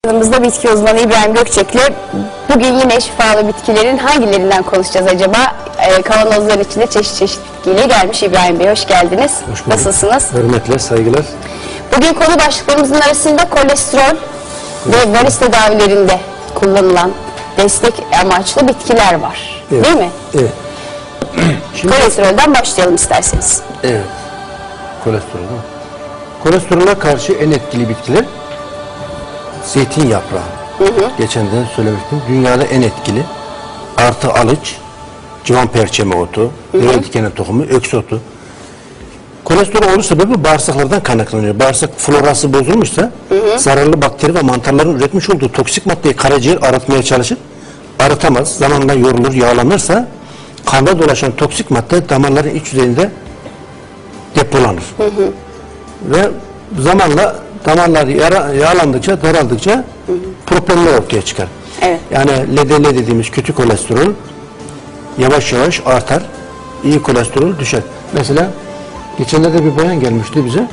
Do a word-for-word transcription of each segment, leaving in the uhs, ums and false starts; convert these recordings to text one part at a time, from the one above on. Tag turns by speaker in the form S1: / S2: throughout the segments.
S1: Yanımızda bitki uzmanı İbrahim Gökçek'le bugün yine şifalı bitkilerin hangilerinden konuşacağız acaba? Ee, kavanozların içinde çeşit çeşit bitkiyle gelmiş İbrahim Bey. Hoş geldiniz.
S2: Hoş bulduk.
S1: Nasılsınız?
S2: Hürmetler, saygılar.
S1: Bugün konu başlıklarımızın arasında kolesterol ve varis tedavilerinde kullanılan destek amaçlı bitkiler var.
S2: Evet.
S1: Değil mi?
S2: Evet. Şimdi,
S1: Kolesterolden başlayalım isterseniz.
S2: evet. Kolesterol. Kolesterole karşı en etkili bitkiler zeytin yaprağı. Hı hı. Geçen de söylemiştim. Dünyada en etkili. Artı alıç, civan perçemi otu, deve dikeni tohumu, öksü otu. Kolesterol olur sebebi bağırsaklardan kaynaklanıyor. Bağırsak florası bozulmuşsa hı hı. zararlı bakteri ve mantarların üretmiş olduğu toksik maddeyi karaciğer arıtmaya çalışır. Arıtamaz. Zamanla yorulur, yağlanırsa kanda dolaşan toksik madde damarların iç yüzeyinde depolanır. Hı hı. Ve zamanla damarlar yara, yağlandıkça, daraldıkça hı hı. problemler ortaya çıkar. Evet. Yani L D L dediğimiz kötü kolesterol yavaş yavaş artar. İyi kolesterol düşer. Mesela geçenlerde bir bayan gelmişti bize.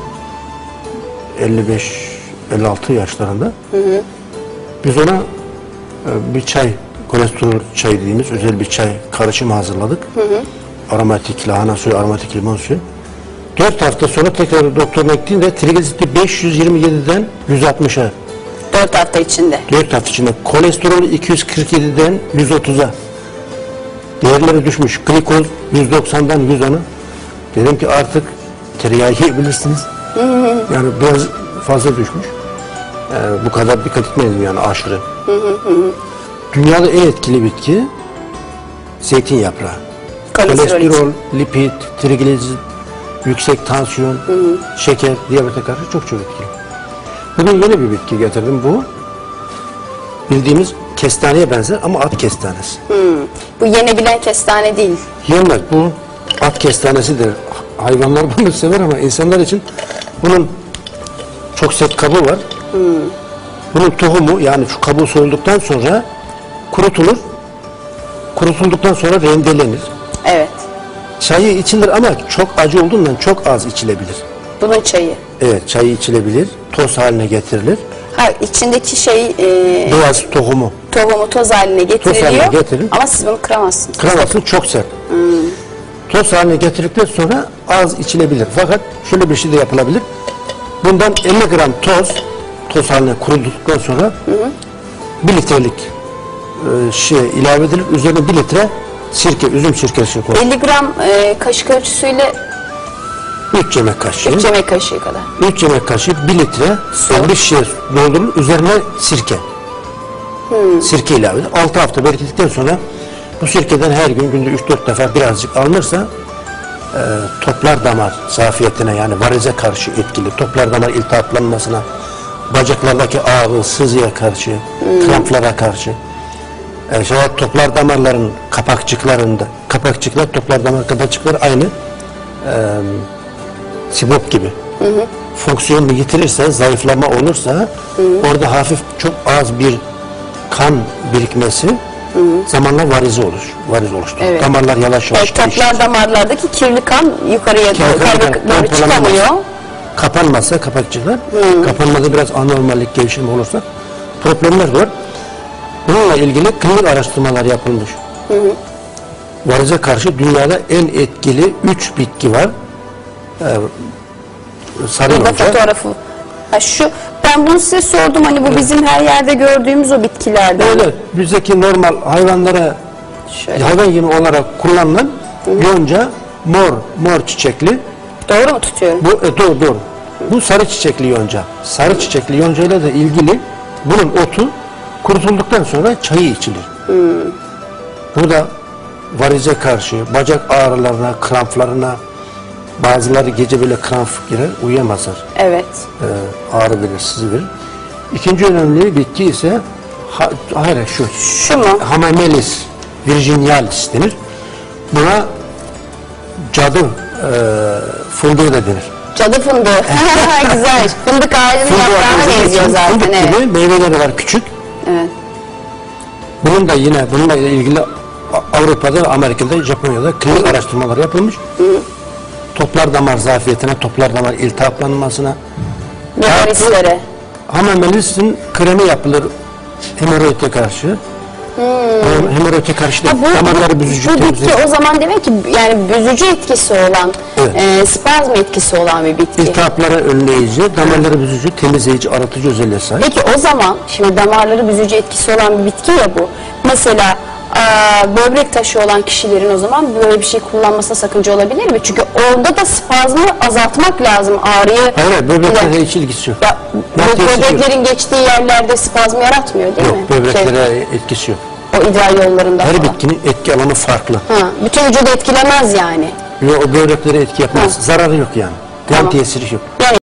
S2: elli beş elli altı yaşlarında. Hı hı. Biz ona bir çay, kolesterol çayı dediğimiz özel bir çay karışımı hazırladık. Hı hı. Aromatik lahana suyu, aromatik limon suyu. dört hafta sonra tekrar doktoruna gittiğinde trigliseridi beş yüz yirmi yediden yüz altmışa.
S1: dört hafta içinde.
S2: dört hafta içinde. Kolesterol iki yüz kırk yediden yüz otuza. Değerleri düşmüş. Glikoz yüz doksandan yüz ona. Dedim ki artık tereyağı yiyebilirsiniz. Hı hı. Yani biraz fazla düşmüş. Yani bu kadar dikkat etmeyin yani aşırı. Hı hı hı. Dünyada en etkili bitki zeytin yaprağı. Kolesterol, Kolesterol lipid, trigliserit, yüksek tansiyon, hı hı. şeker, diyabete karşı çok çok etkili. Bugün yeni bir bitki getirdim. Bu bildiğimiz kestaneye benzer ama at kestanesi.
S1: Hmm. Bu yenebilen kestane değil.
S2: Yenmez. Bu at kestanesidir. Hayvanlar bunu sever ama insanlar için bunun çok sert kabuğu var. Hmm. Bunun tohumu yani şu kabuğu soyulduktan sonra kurutulur. Kurutulduktan sonra rendelenir. Evet. Çayı içilir ama çok acı olduğundan çok az içilebilir.
S1: Bunun çayı?
S2: Evet, çayı içilebilir. Toz haline getirilir.
S1: Ha, içindeki şey... E,
S2: Beyaz tohumu.
S1: Tohumu toz haline getiriliyor. Toz haline getirin. Ama siz bunu kıramazsınız.
S2: Kıramazsın, çok sert. Hmm. Toz haline getirdikten sonra az içilebilir. Fakat şöyle bir şey de yapılabilir. Bundan elli gram toz, toz haline kurulduktan sonra hı hı. bir litrelik e, şey ilave edilir. Üzerine bir litre sirke, üzüm sirkesi koyulur.
S1: elli gram e, kaşık ölçüsüyle
S2: üç yemek kaşığı.
S1: üç yemek kaşığı kadar.
S2: üç yemek kaşığı bir litre su. Bir şişe doldurulur. Üzerine sirke. Hmm. Sirke ilave edilir. altı hafta bekledikten sonra bu sirkeden her gün günde üç dört defa birazcık alınırsa e, toplar damar zafiyetine yani varize karşı etkili. Toplar damar iltihaplanmasına, bacaklardaki ağrı, sızıya karşı, hmm. kramplara karşı. E, şayet toplar damarların kapakçıklarında, kapakçıklar, toplar damar kapakçıkları aynı e, sibop gibi. Hı hı. Fonksiyonunu yitirirse, zayıflama olursa hı hı. orada hafif çok az bir kan birikmesi hı hı. zamanla varize olur. Variz oluşturur. Evet. Damarlar yavaş yavaş
S1: evet, toplar damarlardaki kirli kan yukarıya doğru, doğru çıkamıyor.
S2: Kapanmazsa kapakçıklar, hı. kapanmada biraz anormallik, gevşeme olursa problemler var. Bununla ilgili klinik araştırmalar yapılmış. Hı hı. Varize karşı dünyada en etkili üç bitki var. Ee, sarı yonca.
S1: Fotoğrafı. Ha, şu, ben bunu size sordum hani bu evet. bizim her yerde gördüğümüz o bitkilerden.
S2: Evet, bizdeki normal hayvanlara şöyle. hayvan yemi olarak kullanılan hı hı. yonca mor, mor çiçekli.
S1: Doğru mu tutuyorum?
S2: Bu, e, doğru, doğru. Hı. Bu sarı çiçekli yonca. Sarı çiçekli yonca ile de ilgili bunun otu kurutulduktan sonra çayı içilir. Hı. Bu da varize karşı, bacak ağrılarına, kramplarına, bazıları gece böyle kramp girer, uyuyamazlar. Evet. Ee, ağrı verir, sızı verir. İkinci önemli bitki ise ha, hayır şu.
S1: Şu mu?
S2: Hamamelis virginialis denir. Buna cadı e, fındığı da denir.
S1: Cadı fındığı. Güzel. Fındık ağacının yaprağına benziyor zaten.
S2: Fındık
S1: evet.
S2: gibi meyveleri var küçük. Evet. Bunun da yine bununla ilgili Avrupa'da, Amerika'da, Japonya'da klinik araştırmalar yapılmış. Hı. Toplar damar zafiyetine, toplar damar iltihaplanmasına,
S1: varislere,
S2: Hamamelisin kremi yapılır hemoroide karşı. Hmm. Hemoroide karşı da
S1: Ha, bu,
S2: damarları
S1: bu,
S2: büzücü
S1: bu bitki
S2: temizler.
S1: o zaman demek ki yani büzücü etkisi olan,
S2: Evet.
S1: e, spazm etkisi olan bir bitki.
S2: İltihapları önleyici, damarları büzücü, temizleyici, arıtıcı özelliğe sahip.
S1: Peki o zaman şimdi damarları büzücü etkisi olan bir bitki ya bu. Mesela aa, böbrek taşı olan kişilerin o zaman böyle bir şey kullanmasına sakınca olabilir mi? Çünkü onda da spazmı azaltmak lazım, ağrıyı.
S2: Hayır, hayır, böbreklerle hiç ilgisi yok.
S1: Ya, bu
S2: Maddesi
S1: böbreklerin geçtiği yerlerde spazm yaratmıyor değil
S2: Yok,
S1: mi?
S2: böbreklere
S1: Şey,
S2: etkisi yok.
S1: o idrar yollarında
S2: Her
S1: falan.
S2: bitkinin etki alanı farklı.
S1: Ha, bütün vücudu etkilemez yani.
S2: Ve o böbreklere etki yapmaz.
S1: Ha.
S2: Zararı yok yani. Yan
S1: Tamam.
S2: tesiri yok.
S1: Yani